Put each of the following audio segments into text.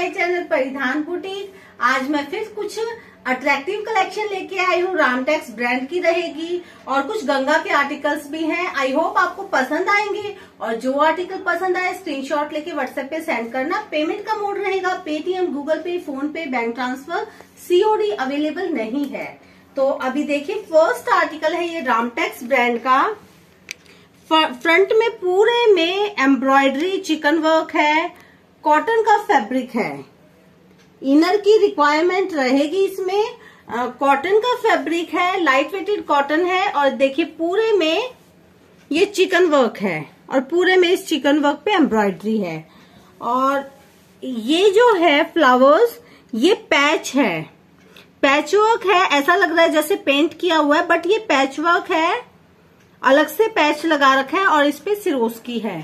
My channel परिधान boutique. आज मैं फिर कुछ अट्रैक्टिव कलेक्शन लेके आई हूँ। रामटेक्स ब्रांड की रहेगी और कुछ गंगा के आर्टिकल्स भी हैं। आई होप आपको पसंद आएंगे और जो आर्टिकल पसंद आए स्क्रीनशॉट लेके व्हाट्सएप पे सेंड करना। पेमेंट का मोड रहेगा Paytm, Google Pay, PhonePe, bank transfer. COD available नहीं है। तो अभी देखिए फर्स्ट आर्टिकल है ये रामटेक्स ब्रांड का। फ्रंट में पूरे में एम्ब्रॉयडरी चिकन वर्क है, कॉटन का फैब्रिक है। इनर की रिक्वायरमेंट रहेगी इसमें। कॉटन का फैब्रिक है, लाइट वेटेड कॉटन है और देखिए पूरे में ये चिकन वर्क है और पूरे में इस चिकन वर्क पे एम्ब्रॉयडरी है। और ये जो है फ्लावर्स ये पैच है, पैच वर्क है। ऐसा लग रहा है जैसे पेंट किया हुआ है बट ये पैच वर्क है, अलग से पैच लगा रखा है और इस पे सिरोस्की है।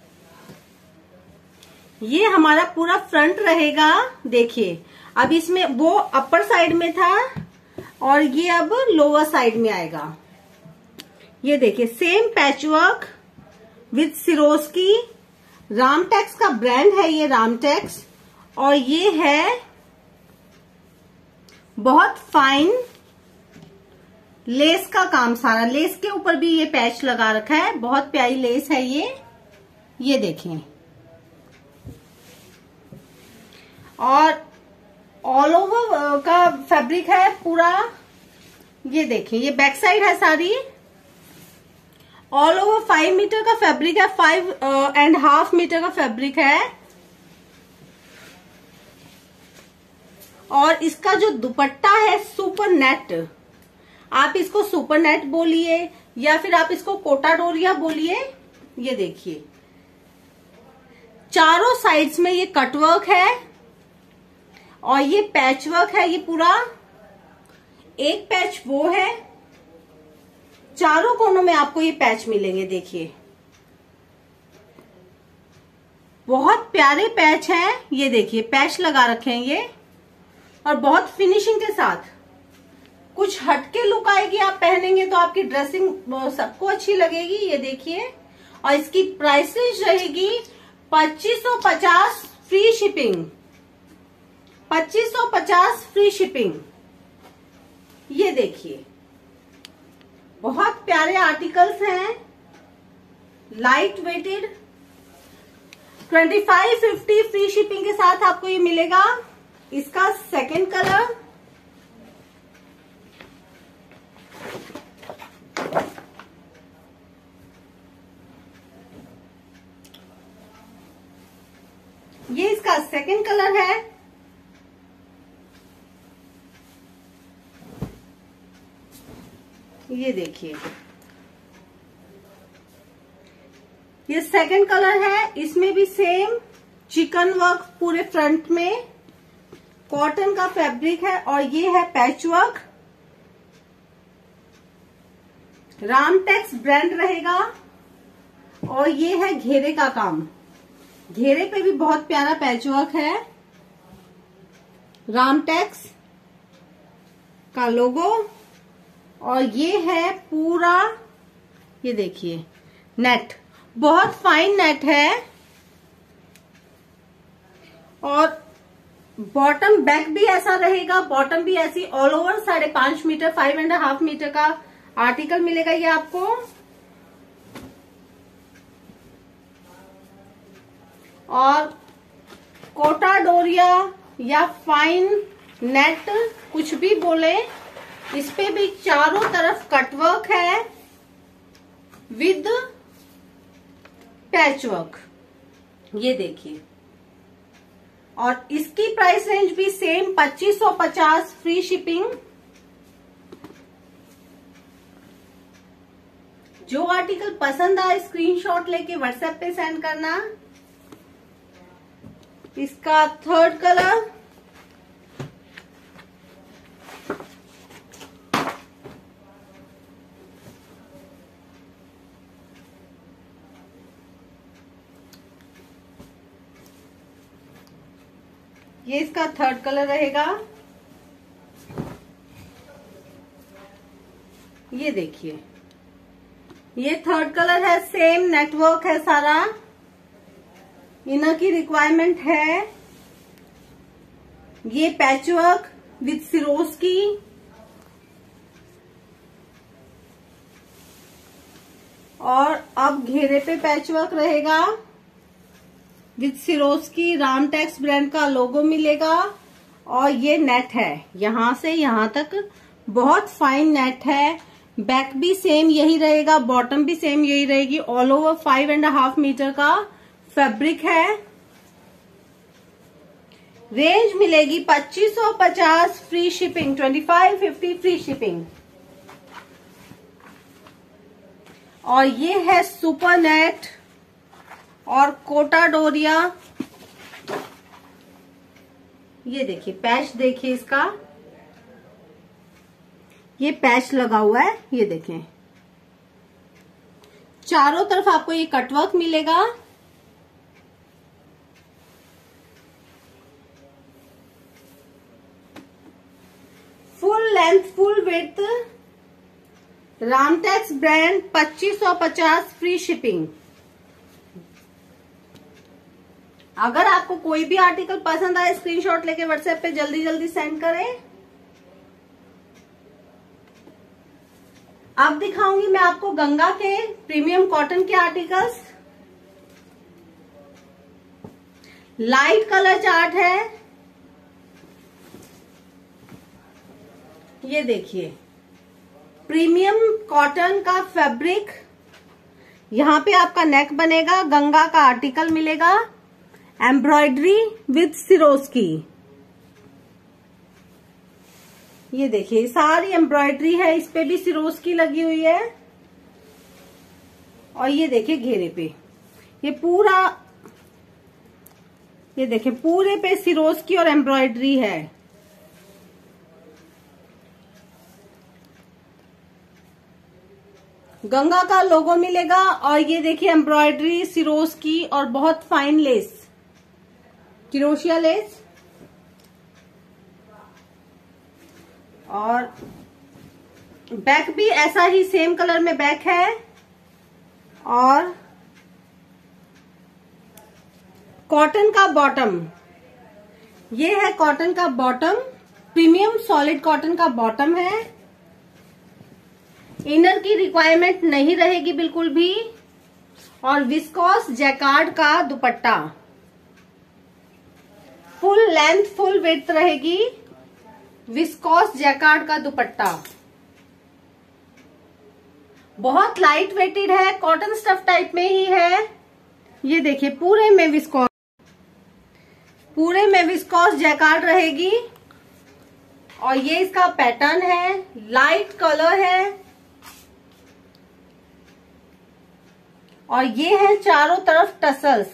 ये हमारा पूरा फ्रंट रहेगा। देखिए अब इसमें वो अपर साइड में था और ये अब लोअर साइड में आएगा। ये देखिए same patch work with Swarovski. Ramtex का ब्रांड है ये रामटेक्स। और ये है बहुत फाइन लेस का काम, सारा लेस के ऊपर भी ये पैच लगा रखा है। बहुत प्यारी लेस है ये देखें। और ऑल ओवर का फैब्रिक है पूरा। ये देखें ये बैक साइड है सारी। ऑल ओवर 5 मीटर का फैब्रिक है, 5.5 मीटर का फैब्रिक है। और इसका जो दुपट्टा है सुपर नेट, आप इसको सुपर नेट बोलिए या फिर आप इसको कोटा डोरिया बोलिए। ये देखिए चारों साइड्स में ये कटवर्क है और ये पैच वर्क है। ये पूरा एक पैच वो है, चारों कोनों में आपको ये पैच मिलेंगे। देखिए बहुत प्यारे पैच हैं। ये देखिए पैच लगा रखे हैं ये और बहुत फिनिशिंग के साथ। कुछ हटके लुक आएगी, आप पहनेंगे तो आपकी ड्रेसिंग सबको अच्छी लगेगी। ये देखिए और इसकी प्राइसेस रहेगी 2550 फ्री शिपिंग। 2550 free shipping. ये देखिए बहुत प्यारे आर्टिकल्स हैं, लाइट वेटेड। 2550 फ्री शिपिंग के साथ आपको ये मिलेगा। इसका सेकंड कलर ये इसका सेकंड कलर है। ये देखिए ये सेकंड कलर है। इसमें भी सेम चिकन वर्क पूरे फ्रंट में, कॉटन का फैब्रिक है और ये है पैच वर्क। रामटेक्स ब्रांड रहेगा और ये है घेरे का काम। घेरे पे भी बहुत प्यारा पैच वर्क है। रामटेक्स का लोगो और ये है पूरा, ये देखिए नेट, बहुत फाइन नेट है। और बॉटम बैक भी ऐसा रहेगा, बॉटम भी ऐसी ऑल ओवर 5.5 मीटर, 5.5 मीटर का आर्टिकल मिलेगा ये आपको। और कोटा डोरिया या फाइन नेट कुछ भी बोले, इस पे भी चारों तरफ कटवर्क है विद पैच वर्क। ये देखिए और इसकी प्राइस रेंज भी सेम 2550 फ्री शिपिंग। जो आर्टिकल पसंद आए स्क्रीनशॉट लेके व्हाट्सएप पे सेंड करना। इसका थर्ड कलर ये इसका थर्ड कलर रहेगा। ये देखिए ये थर्ड कलर है, सेम नेटवर्क है सारा। इनर की रिक्वायरमेंट है ये पैचवर्क विथ सिरोस्की, और अब घेरे पे पैचवर्क रहेगा विथ सिरोस्की। रामटेक्स ब्रांड का लोगो मिलेगा, और ये नेट है यहां से यहां तक, बहुत फाइन नेट है। बैक भी सेम यही रहेगा, बॉटम भी सेम यही रहेगी। ऑल ओवर 5.5 मीटर का फैब्रिक है। रेंज मिलेगी 2550, फ्री शिपिंग 2550 फ्री शिपिंग। और ये है सुपर नेट और कोटा डोरिया। ये देखिए पैच, देखिए इसका ये पैच लगा हुआ है, ये देखें। चारों तरफ आपको ये कटवर्क मिलेगा। Full length full width, Ramtex brand 2550 free shipping. अगर आपको कोई भी आर्टिकल पसंद आए, स्क्रीनशॉट लेके व्हाट्सएप पे जल्दी जल्दी सेंड करें। अब दिखाऊंगी मैं आपको गंगा के प्रीमियम कॉटन के आर्टिकल्स। लाइट कलर चार्ट है, ये देखिए प्रीमियम कॉटन का फैब्रिक। यहां पे आपका नेक बनेगा, गंगा का आर्टिकल मिलेगा, एम्ब्रॉयडरी विथ सिरोस्की। ये देखिए सारी एम्ब्रॉयडरी है, इस पे भी सिरोस्की लगी हुई है। और ये देखिए घेरे पे ये पूरा, ये देखिए पूरे पे सिरोस्की और एम्ब्रॉयडरी है। गंगा का लोगो मिलेगा, और ये देखिए एम्ब्रॉयडरी, सिरोस्की और बहुत फाइन लेस, क्रोशिया लेस। और बैक भी ऐसा ही सेम कलर में बैक है। और कॉटन का बॉटम, ये है कॉटन का बॉटम, प्रीमियम सॉलिड कॉटन का बॉटम है। इनर की रिक्वायरमेंट नहीं रहेगी बिल्कुल भी। और विस्कोस जैकार्ड का dupatta, full length full width रहेगी। विस्कोस जैकार्ड का दुपट्टा बहुत लाइट वेटेड है, कॉटन स्टफ टाइप में ही है। ये देखिए पूरे में विस्कोस जैकार्ड रहेगी। और ये इसका पैटर्न है, लाइट कलर है। और ये है चारों तरफ टसल्स।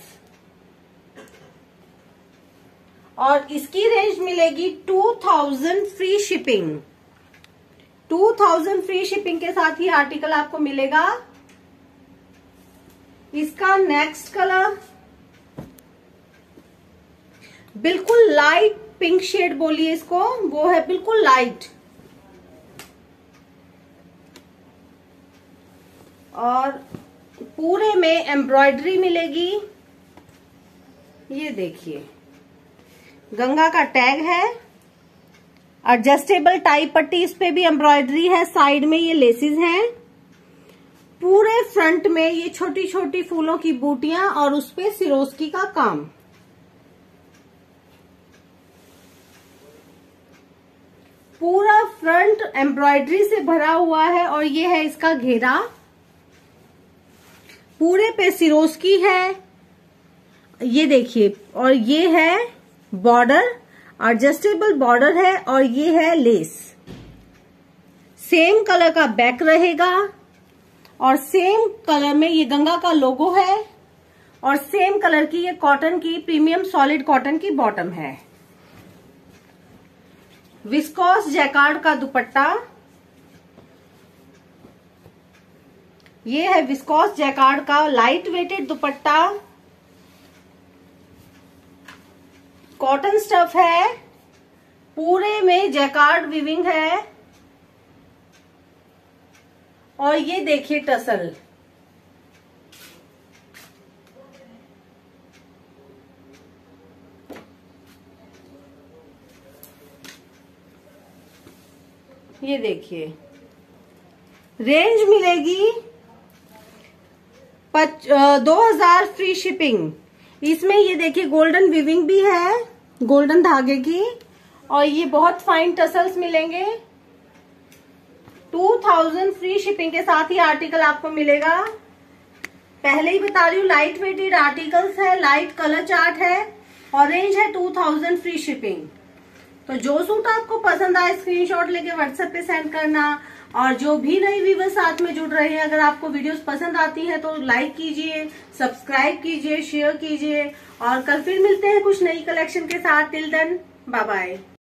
और इसकी रेंज मिलेगी 2000 फ्री शिपिंग। 2000 फ्री शिपिंग के साथ ही आर्टिकल आपको मिलेगा। इसका नेक्स्ट कलर बिल्कुल लाइट पिंक शेड बोलिए इसको, वो है बिल्कुल लाइट। और पूरे में एम्ब्रॉयडरी मिलेगी। ये देखिए गंगा का टैग है, एडजस्टेबल टाई पट्टी, इस पे भी एम्ब्रॉयडरी है। साइड में ये लेसेस हैं। पूरे फ्रंट में ये छोटी छोटी फूलों की बूटियां और उस पे सिरोस्की का काम। पूरा फ्रंट एम्ब्रॉयडरी से भरा हुआ है। और ये है इसका घेरा, पूरे पे सिरोस्की है, ये देखिए। और ये है बॉर्डर, एडजस्टेबल बॉर्डर है। और ये है लेस। सेम कलर का बैक रहेगा और सेम कलर में ये गंगा का लोगो है। और सेम कलर की ये कॉटन की प्रीमियम सॉलिड कॉटन की बॉटम है। विस्कोस जैकार्ड का दुपट्टा, ये है विस्कोस जैकार्ड का light weighted dupatta. Cotton stuff है, पूरे में जैकार्ड वीविंग है। और ये देखिए टसल, ये देखिए रेंज मिलेगी 2000 फ्री शिपिंग। इसमें ये देखिए गोल्डन वीविंग भी है, गोल्डन धागे की, और ये बहुत फाइन टसल्स मिलेंगे। 2000 फ्री शिपिंग के साथ ही आर्टिकल आपको मिलेगा। पहले ही बता रही हूँ लाइट वेटेड आर्टिकल्स है, लाइट कलर चार्ट है और रेंज है 2000 फ्री शिपिंग। तो जो सूट आपको पसंद आए स्क्रीनशॉट लेके व्हाट्सएप पे सेंड करना। और जो भी नई व्यूअर्स साथ में जुड़ रहे हैं, अगर आपको वीडियोस पसंद आती हैं तो लाइक कीजिए, सब्सक्राइब कीजिए, शेयर कीजिए। और कल फिर मिलते हैं कुछ नई कलेक्शन के साथ। Till then bye bye.